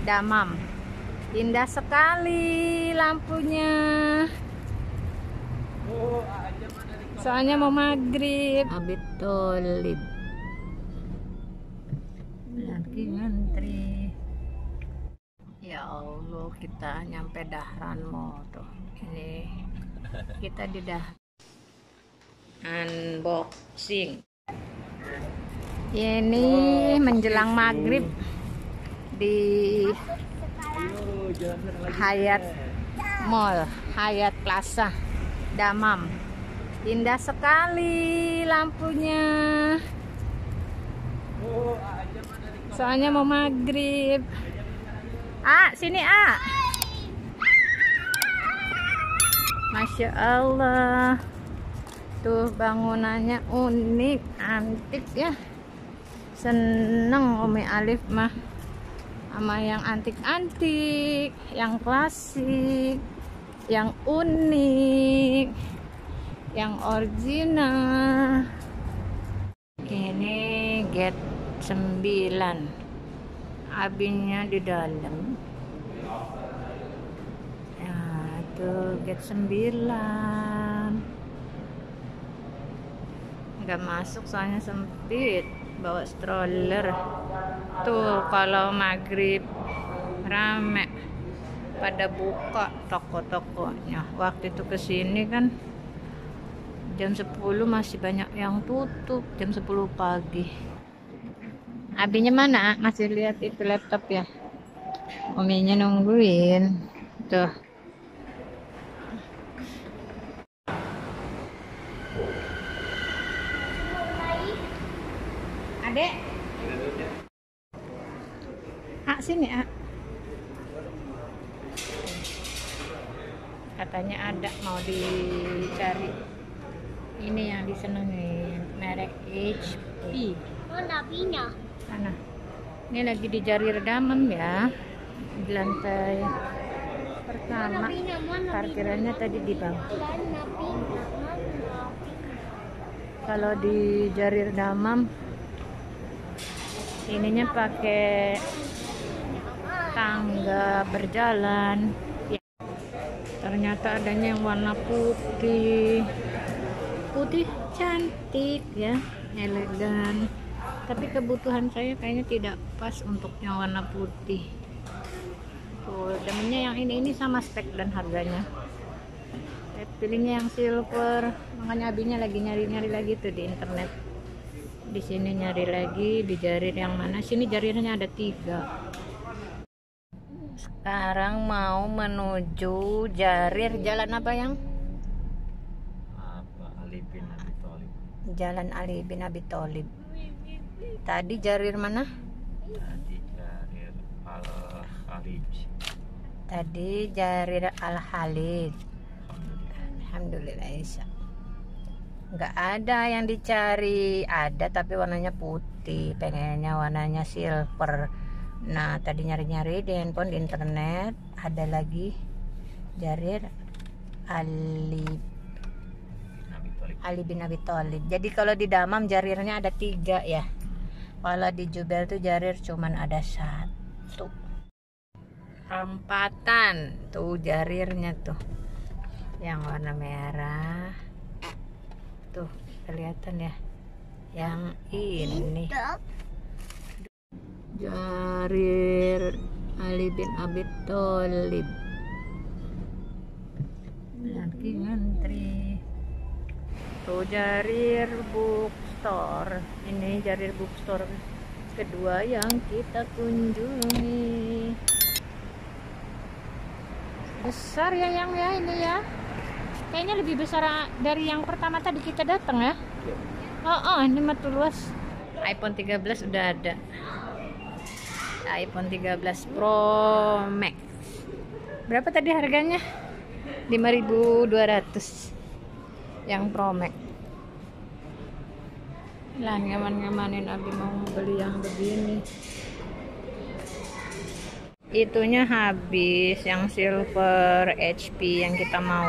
Damam. Indah sekali lampunya. Soalnya mau maghrib. Abi Tholib lagi ngantri. Ya Allah, kita nyampe Dahran Mall tuh. Ini kita di Dahran. Unboxing. Ini menjelang maghrib di Hyatt Mall, Hyatt Plaza Damam. Indah sekali lampunya. Soalnya mau maghrib. Sini Masya Allah. Tuh bangunannya unik, antik ya. Seneng Umi Alif mah sama yang antik-antik, yang klasik, yang unik, yang original. Ini gate 9, abinya di dalam. Ya, tuh gate 9. Nggak masuk soalnya sempit, bawa stroller. Tuh kalau maghrib rame pada buka toko-tokonya. Waktu itu kesini kan jam 10 masih banyak yang tutup, jam 10 pagi. Abinya mana? Masih lihat itu laptop ya. Uminya nungguin. Tuh. Adek. Sini katanya ada mau dicari. Ini yang disenengin, merek HP. Nabinya Sana. Ini lagi di Jarir Damam ya, di lantai pertama. Parkirannya tadi di bawah. Kalau di Jarir Damam ininya pakai tangga berjalan ya. Ternyata adanya yang warna putih cantik ya, elegan, tapi kebutuhan saya kayaknya tidak pas untuk yang warna putih. Tuh demennya yang ini sama spek dan harganya. Saya pilihnya yang silver, makanya abinya lagi nyari-nyari lagi tuh di internet. Di sini nyari lagi di Jarir yang mana. Sini Jarirnya ada 3. Sekarang mau menuju Jarir, jalan apa yang? Ali bin Abi Tholib. Jalan Ali bin Abi Tholib. Tadi Jarir mana? Tadi Jarir Al-Khalid. Tadi Jarir Al-Khalid. Alhamdulillah Isa. Nggak ada yang dicari, ada tapi warnanya putih, pengennya warnanya silver. Nah tadi nyari-nyari di handphone, di internet ada lagi Jarir Ali bin Abi Tholib. Jadi kalau di Damam Jarirnya ada 3 ya. Kalau di Jubel tuh Jarir cuman ada 1. Perempatan tuh Jarirnya tuh yang warna merah. Tuh kelihatan ya, yang ini Jarir Ali bin Abi Tholib lagi ngantri. Tuh Jarir Bookstore. Ini Jarir Bookstore kedua yang kita kunjungi. Besar ya yang ya ini ya. Kayaknya lebih besar dari yang pertama tadi kita datang ya. Ini mah tuh luas. iPhone 13 udah ada. iPhone 13 Pro Max. Berapa tadi harganya? 5.200 yang Pro Max. Lah nyaman-nyamanin Abi mau beli yang begini. Itunya habis, yang silver HP yang kita mau.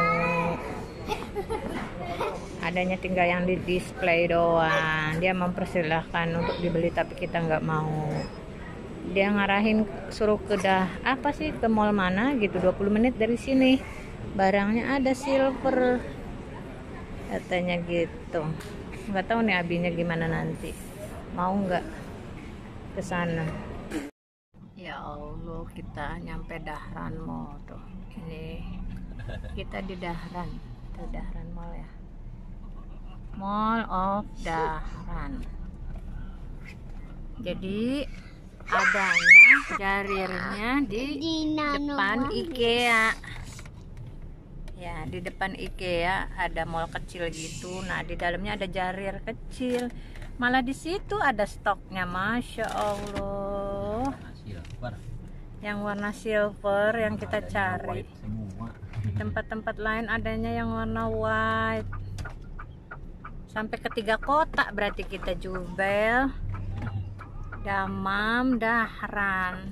Adanya tinggal yang di display doang. Dia mempersilahkan untuk dibeli tapi kita nggak mau. dia ngarahin suruh ke ke mall mana gitu, 20 menit dari sini, barangnya ada silver katanya gitu. Nggak tahu nih abinya gimana nanti, mau nggak ke sana. Ya Allah, kita nyampe Dahran Mall tuh. Ini kita di Dahran, itu Dahran Mall ya, Mall of Dahran. Jadi adanya jarirnya di depan IKEA ya, di depan IKEA ada mall kecil gitu. Nah, di dalamnya ada jarir kecil, malah di situ ada stoknya, masya Allah, yang warna silver yang kita cari. Tempat-tempat lain adanya yang warna white. Sampai ke 3 kota berarti kita, Jubel, Damam, Dahran.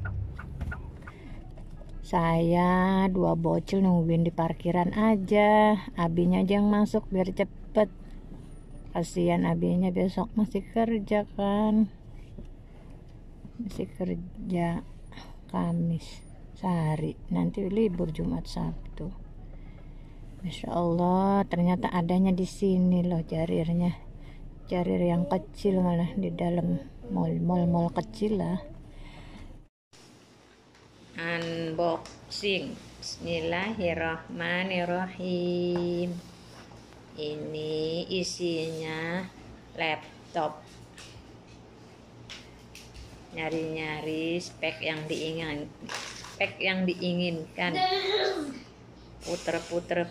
Saya 2 bocil nungguin di parkiran aja, abinya aja yang masuk biar cepet. Kasihan abinya besok masih kerja kan, masih kerja Kamis sehari, nanti libur Jumat Sabtu. Masya Allah, ternyata adanya di sini loh jarirnya, jarir yang kecil, malah di dalam mall kecil lah. Unboxing. Bismillahirrahmanirrahim. Ini isinya laptop. Nyari-nyari spek yang diinginkan. Puter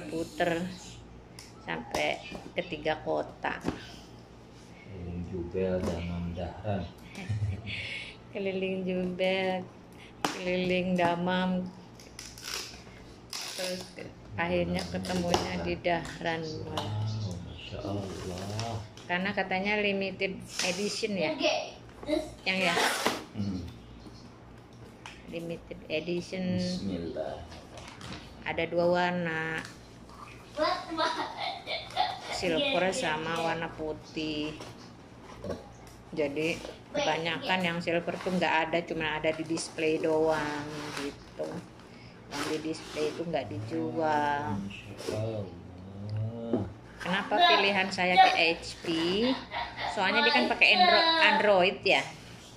sampai ke 3 kota. Jubel Damam Dahran. Keliling Jubel, keliling Damam, terus akhirnya ketemunya di Dahran. Masya Allah. Karena katanya limited edition ya, yang ya, limited edition. Bismillah. Ada 2 warna, silver sama warna putih. Jadi kebanyakan yang silver tuh nggak ada, cuma ada di display doang gitu. Yang di display itu nggak dijual. Kenapa pilihan saya ke HP? Soalnya dia kan pakai Android ya,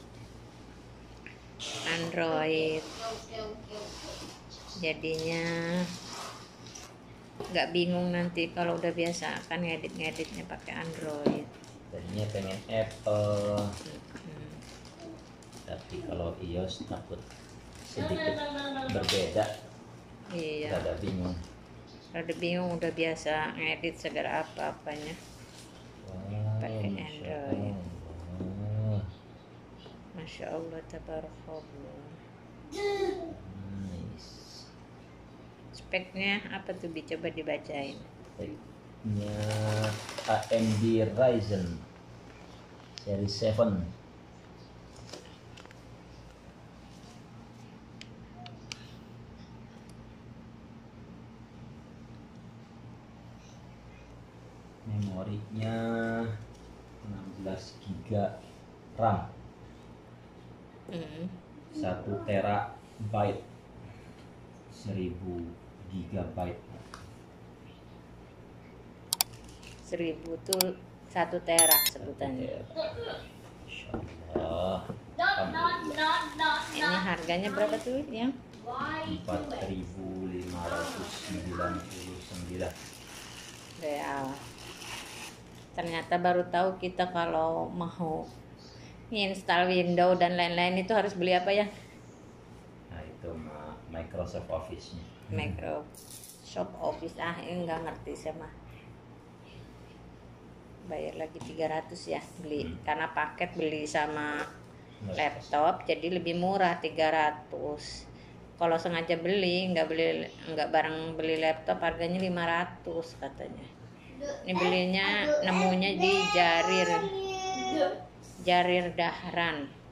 Android. Jadinya nggak bingung nanti kalau udah biasa kan ngeditnya pakai Android. Tadinya pengen Apple, tapi kalau iOS takut sedikit berbeda. Iya. Rada bingung. Udah biasa ngedit segala apa-apanya pakai Android. Masya Allah, tabarakallah. Speknya apa tuh, coba dibacain. Speknya AMD Ryzen seri 7. Memorinya 16 GB RAM, 1 terabyte, 1000 GB. 1000 tuh 1 tera sebutannya. Insyaallah. Ini harganya berapa tuh yang? 4.599 Real. Ternyata baru tahu kita kalau mau install Windows dan lain-lain itu harus beli apa ya? Nah, itu Microsoft Office-nya. Microsoft Office, enggak ngerti sama. Bayar lagi 300 ya beli, karena paket beli sama laptop jadi lebih murah 300. Kalau sengaja beli nggak bareng beli laptop harganya 500 katanya. Ini belinya nemunya di Jarir Dahran.